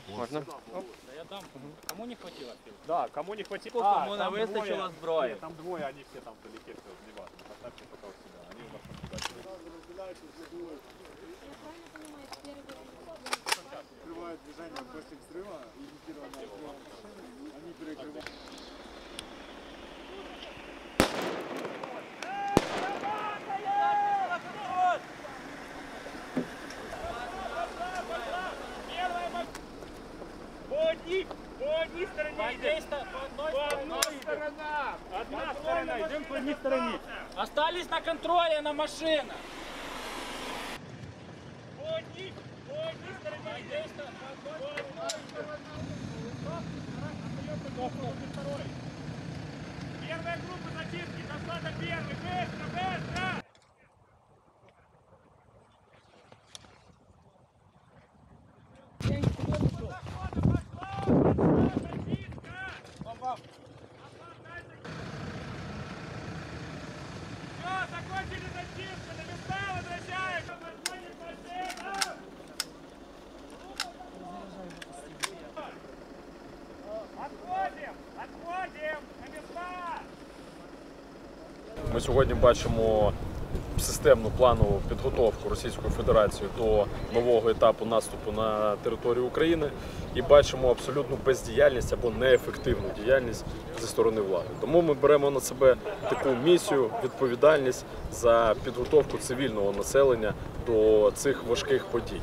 Можна? Я дам. Кому не хватило? Да, кому не хватило. Кому не вистачило зброї. Там двое, они все там вдалеке, все, неважно. Оставьте пока у себя. Они у вас там туда. Открывают движение после взрыва, имитированное взрывом. Они перекрывают. По одной стороне. По одной стороне. Одна сторона, идем по одной стороне. Остались на контроле на машинах. По одной стороне. Первая группа зачистки дошла до первой. Быстро, быстро! Закончили зачистку, на места возвращаем! Отходим! На места! Ми сьогодні бачимо системну планову підготовку Російської Федерації до нового етапу наступу на територію України і бачимо абсолютну бездіяльність або неефективну діяльність зі сторони влади. Тому ми беремо на себе таку місію, відповідальність за підготовку цивільного населення до цих важких подій.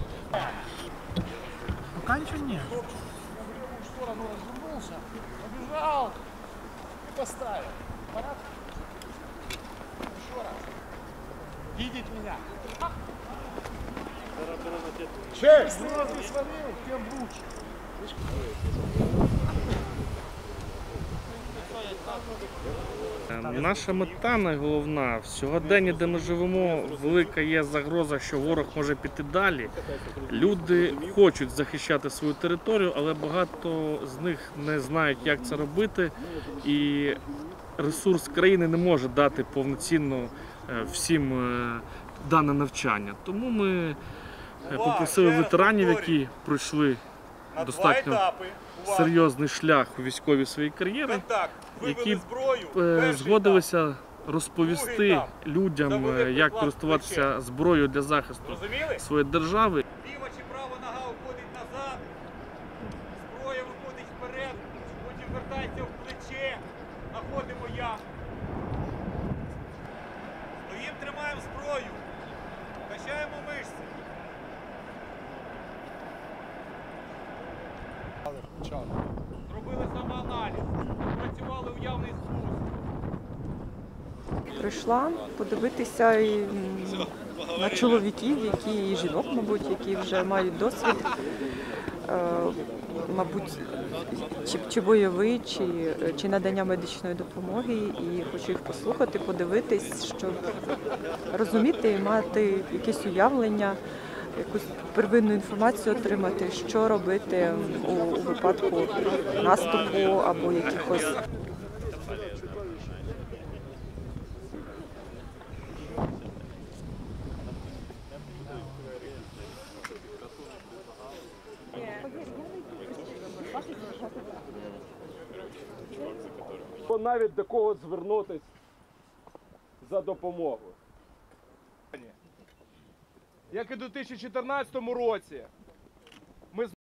Пока ничего нет. В сторону развернулся, побежал и поставил. Аппарат. Еще раз. Видеть меня. Честь! Сразу свалил, тем лучше. Наша мета найголовна в сьогоденні, де ми живемо, велика є загроза, що ворог може піти далі. Люди хочуть захищати свою територію, але багато з них не знають, як це робити, і ресурс країни не може дати повноцінно всім дане навчання. Тому ми попросили ветеранів, які пройшли достатньо серйозний шлях у військовій своїй кар'єрі, які згодилися розповісти людям, як користуватися зброєю для захисту своєї держави. Ліва чи права нога уходить назад, зброя виходить вперед, потім вертається в плече, знаходимо яму. Стоїмо, тримаємо зброю, качаємо мишці. Зробили самоаналіз, працювали уявний спуск. Прийшла подивитися і на чоловіків, і жінок, мабуть, які вже мають досвід, мабуть, чи бойовий, чи надання медичної допомоги. І хочу їх послухати, подивитись, щоб розуміти і мати якесь уявлення, якусь первинну інформацію отримати, що робити у випадку наступу або якихось. Навіть до кого звернутися за допомогою. Як і у 2014 році,